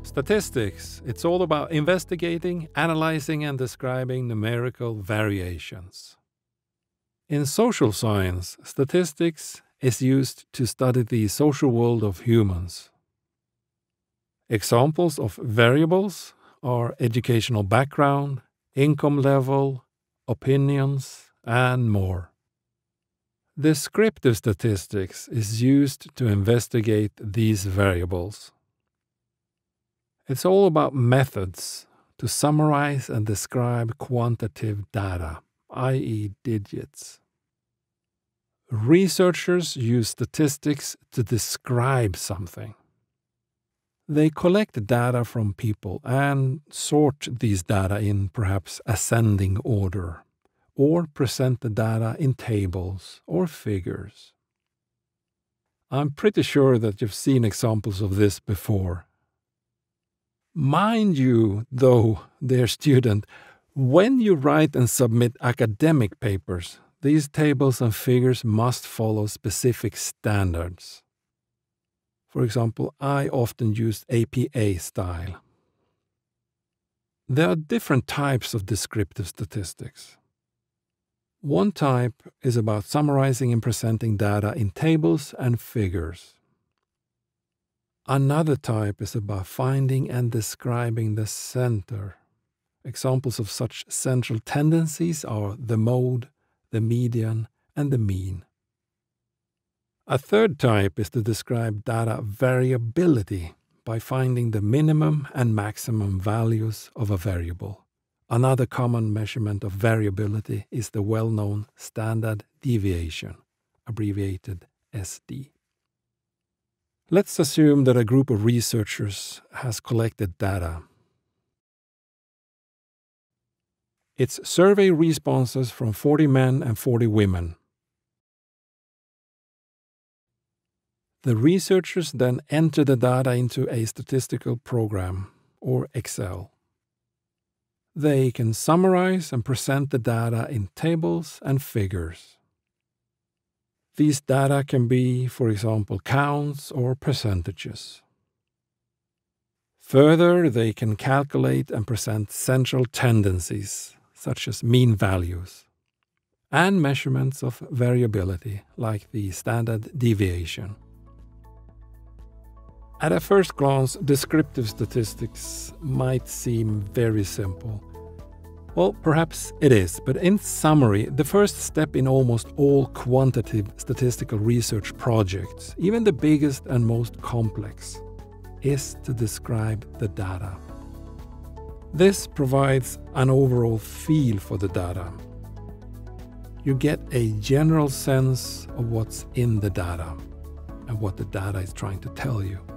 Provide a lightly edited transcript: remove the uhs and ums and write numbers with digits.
Statistics, it's all about investigating, analyzing, and describing numerical variations. In social science, statistics is used to study the social world of humans. Examples of variables are educational background, income level, opinions, and more. Descriptive statistics is used to investigate these variables. It's all about methods to summarize and describe quantitative data, i.e. digits. Researchers use statistics to describe something. They collect data from people and sort these data in perhaps ascending order, or present the data in tables or figures. I'm pretty sure that you've seen examples of this before. Mind you, though, dear student, when you write and submit academic papers, these tables and figures must follow specific standards. For example, I often use APA style. There are different types of descriptive statistics. One type is about summarizing and presenting data in tables and figures. Another type is about finding and describing the center. Examples of such central tendencies are the mode, the median, and the mean. A third type is to describe data variability by finding the minimum and maximum values of a variable. Another common measurement of variability is the well-known standard deviation, abbreviated SD. Let's assume that a group of researchers has collected data. It's survey responses from 40 men and 40 women. The researchers then enter the data into a statistical program, or Excel. They can summarize and present the data in tables and figures. These data can be, for example, counts or percentages. Further, they can calculate and present central tendencies, such as mean values, and measurements of variability, like the standard deviation. At a first glance, descriptive statistics might seem very simple. Well, perhaps it is, but in summary, the first step in almost all quantitative statistical research projects, even the biggest and most complex, is to describe the data. This provides an overall feel for the data. You get a general sense of what's in the data and what the data is trying to tell you.